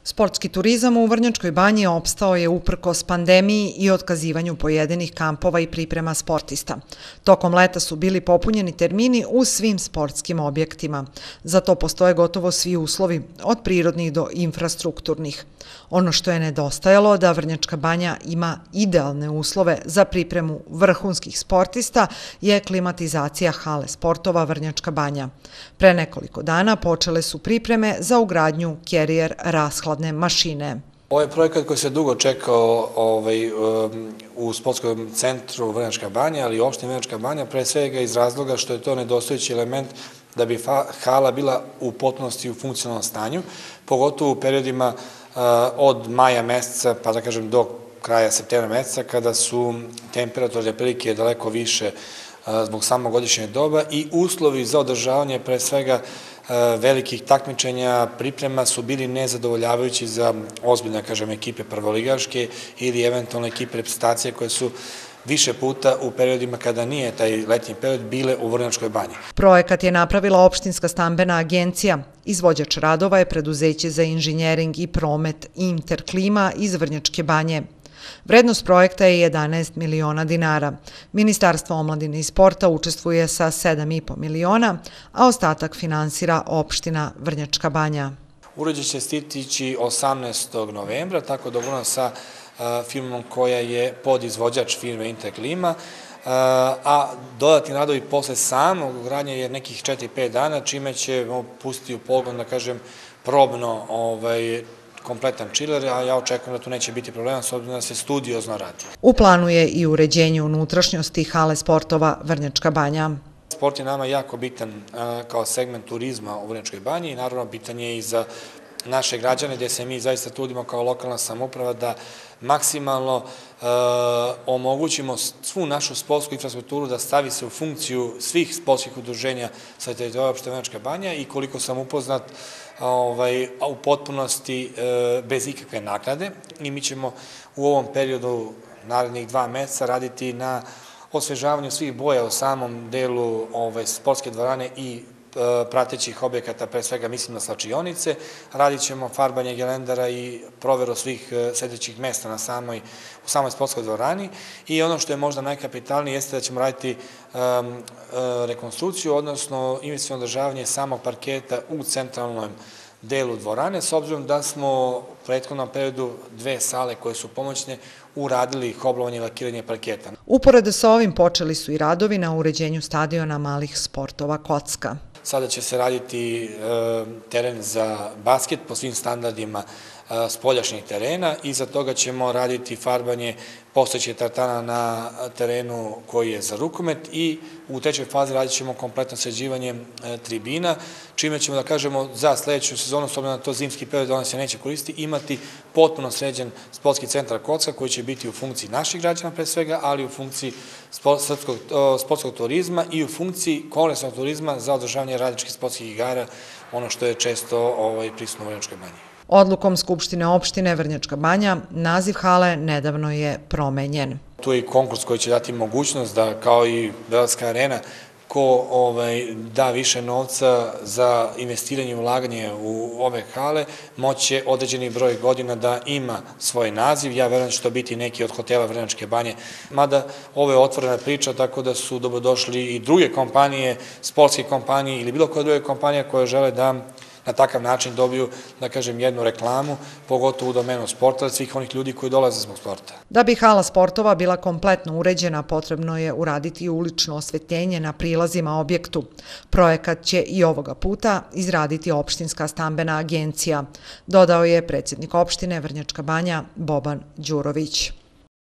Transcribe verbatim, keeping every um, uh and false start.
Sportski turizam u Vrnjačkoj Banji opstao je uprkos pandemiji i otkazivanju pojedinih kampova i priprema sportista. Tokom leta su bili popunjeni termini u svim sportskim objektima. Za to postoje gotovo svi uslovi, od prirodnih do infrastrukturnih. Ono što je nedostajalo da Vrnjačka Banja ima idealne uslove za pripremu vrhunskih sportista je klimatizacija hale sportova Vrnjačka Banja. Pre nekoliko dana počele su pripreme za ugradnju Carrier rashladne mašine. Ovo je projekat koji se dugo čekao ovaj, u sportskom centru Vrnjačka Banja, ali i opštini Vrnjačka Banja, pre svega iz razloga što je to nedostajući element da bi hala bila u potpunosti u funkcionalnom stanju, pogotovo u periodima od maja meseca, pa da kažem do kraja septembra meseca, kada su temperaturne prilike daleko više zbog samog godišnjeg doba i uslovi za održavanje pre svega velikih takmičenja, priprema su bili nezadovoljavajući za ozbiljne, kažem, ekipe prvoligaške ili eventualne ekipe reprezentacije koje su više puta u periodima kada nije taj letnji period bile u Vrnjačkoj Banji. Projekat je napravila opštinska stambena agencija. Izvođač radova je preduzeće za inženjering i promet Interklima iz Vrnjačke Banje. Vrednost projekta je jedanaest miliona dinara. Ministarstvo omladine i sporta učestvuje sa sedam i po miliona, a ostatak finansira opština Vrnjačka Banja. Uređaj će stići osamnaestog novembra, tako dogovoreno sa firmom koja je podizvođač firme Interklima, a dodatni radovi posle samog gradnja je nekih četiri do pet dana, čime ćemo pustiti u pogon, da kažem, probno ovaj, kompletan čiler, a ja očekujem da tu neće biti problema s obzirom da se studiozno radi. U planu je i uređenje unutrašnjosti hale sportova Vrnjačka Banja. Sport je nama jako bitan kao segment turizma u Vrnjačkoj Banji i naravno bitan je i za naše građane, gde se mi zaista trudimo kao lokalna samouprava da maksimalno omogućimo svu našu sportsku infrastrukturu da stavi se u funkciju svih sportskih udruženja sa teritorije opštine Vrnjačka Banja i koliko sam upoznat u potpunosti bez ikakve naknade. I mi ćemo u ovom periodu narednih dva meseca raditi na osvežavanju svih boja u samom delu sportske dvorane i pratećih objekata, pre svega mislim na slačionice. Radit ćemo farbanje gelendera i proveru svih sedećih mesta na samoj, u samoj sportskoj dvorani i ono što je možda najkapitalnije jeste da ćemo raditi rekonstrukciju, odnosno investiciono održavanje samog parketa u centralnom delu dvorane, s obzirom da smo u prethodnom periodu dve sale koje su pomoćne uradili hoblovanje i lakiranje parketa. Uporedo sa ovim počeli su i radovi na uređenju stadiona malih sportova Kocka. Sada će se raditi teren za basket po svim standardima spoljašnjih terena. Iza toga ćemo raditi farbanje postojećih tartana na terenu koji je za rukomet i u trećoj fazi radit ćemo kompletno sređivanje tribina, čime ćemo, da kažemo, za sledeću sezonu, s obzirom na to zimski period, ona se neće koristiti, imati potpuno sređen sportski centar Kocka koji će biti u funkciji naših građana pre svega, ali u funkciji sportskog turizma i u funkciji kongresnog turizma za održavanje radničkih sportskih igara, ono što je često prisutno u Vrnjačkoj Banji. Odlukom Skupštine opštine Vrnjačka Banja, naziv hale nedavno je promenjen. Tu je i konkurs koji će dati mogućnost da, kao i Beogradska arena, ko da više novca za investiranje i ulaganje u ove hale, moće određeni broj godina da ima svoj naziv. Ja verujem da će to biti neki od hotela Vrnjačke Banje. Mada ovo je otvorena priča, tako da su dobrodošli i druge kompanije, sportske kompanije ili bilo koje druge kompanije koje žele da na takav način dobiju, da kažem, jednu reklamu, pogotovo u domenu sporta, od svih onih ljudi koji dolaze zbog sporta. Da bi hala sportova bila kompletno uređena, potrebno je uraditi ulično osvetljenje na prilazima objektu. Projekat će i ovoga puta izraditi opštinska stambena agencija, dodao je predsjednik opštine Vrnjačka Banja Boban Đurović.